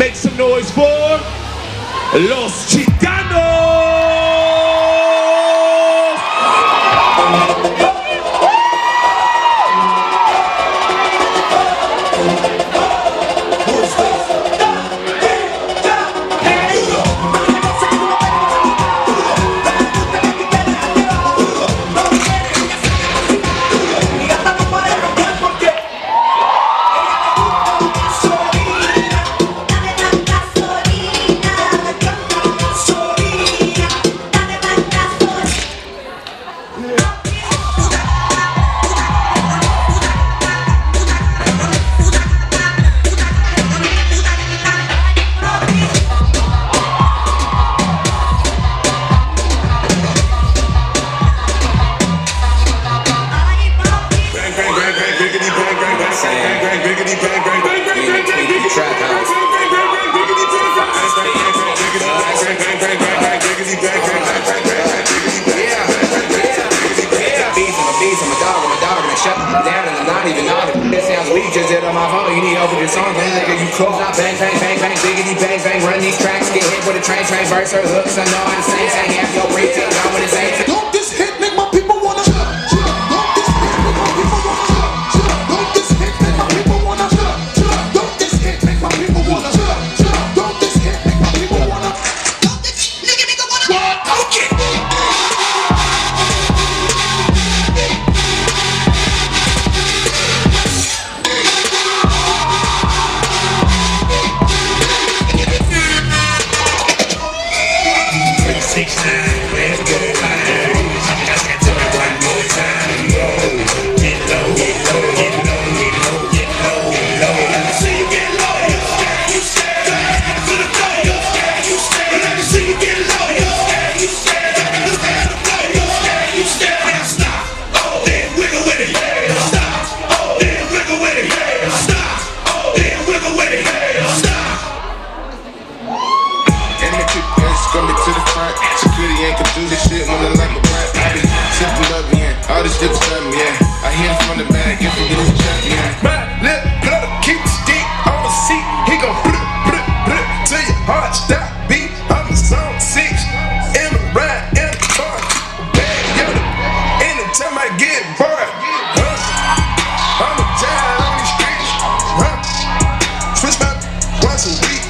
Make some noise for Los Chicanos. Run these tracks, get hit with a train, verse her hooks. I know I'm the same, say half your break, take down with the same. Don't this hit make my people wanna don't this hit make my people wanna don't this hit make my people wanna don't this hit make my people wanna don't this hit make my people wanna don't this nigga wanna okay. Security ain't can do this shit when I like my rap. I be simple up, yeah. All this shit was something, yeah. I hit it from the back, if we get this champion. My lip, blood, keep the stick on the seat. He gon' till your heart stop beat. I'm the zone 6, in the ride, in the car. Bad yellow, anytime I get bored. I'm a giant on these streets. Switch my once a week.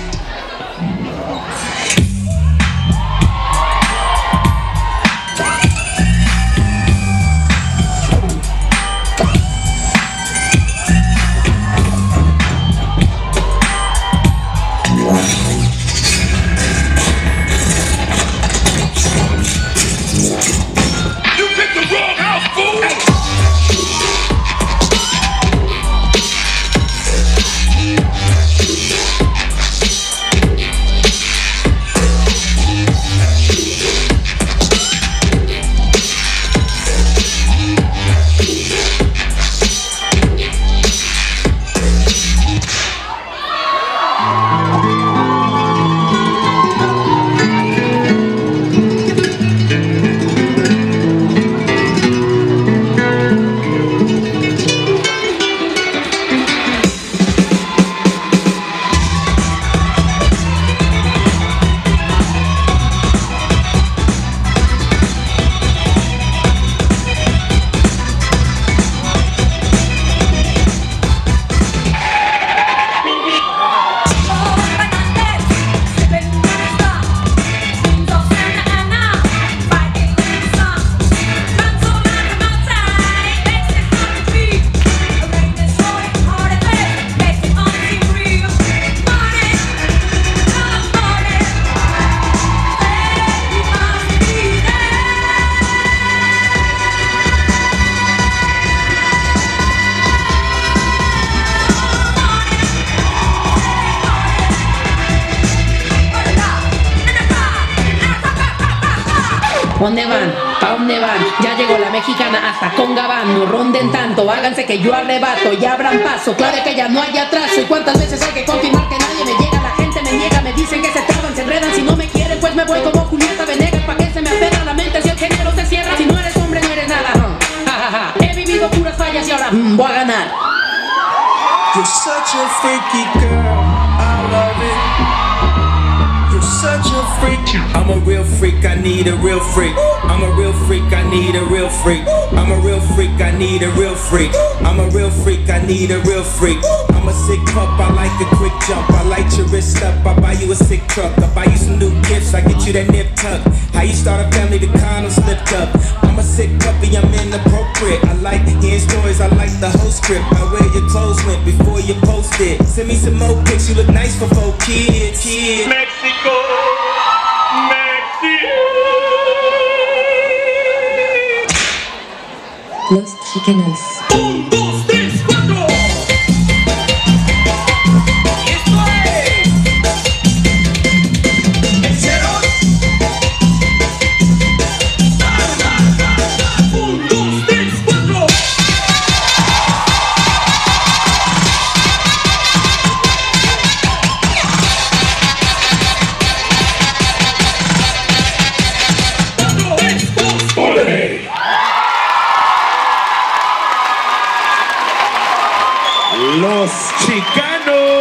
¿Dónde van? ¿Pa' dónde van? Ya llegó la mexicana hasta con Gabán. No ronden tanto, háganse que yo arrebato. Ya abran paso, clave que ya no hay atraso. ¿Y cuántas veces hay que confirmar que nadie me llega? La gente me niega, me dicen que se traban, se enredan. Si no me quieren, pues me voy como Julieta Venegas. ¿Pa' qué se me aferra la mente si el género se cierra? Si no eres hombre, no eres nada. He vivido puras fallas y ahora voy a ganar. You're such a freaky girl, I love it. I'm a real freak, I need a real freak. I'm a real freak, I need a real freak. I'm a real freak, I need a real freak. I'm a real freak, I need a real freak. I'm a sick pup, I like a quick jump. I light your wrist up, I buy you a sick truck. I buy you some new gifts, I get you that nip tuck. How you start a family, the condom slipped up. I'm a sick puppy, I'm inappropriate. I like hearing stories, I like the whole script. I wear your clothes went before you post it. Send me some more pics, you look nice for 4 kids. Mexico, Mexico. Los Chicanos. 1, 2, 3, 4. Esto es el Cerón. 1, 2, 3, 4. Los Chicanos.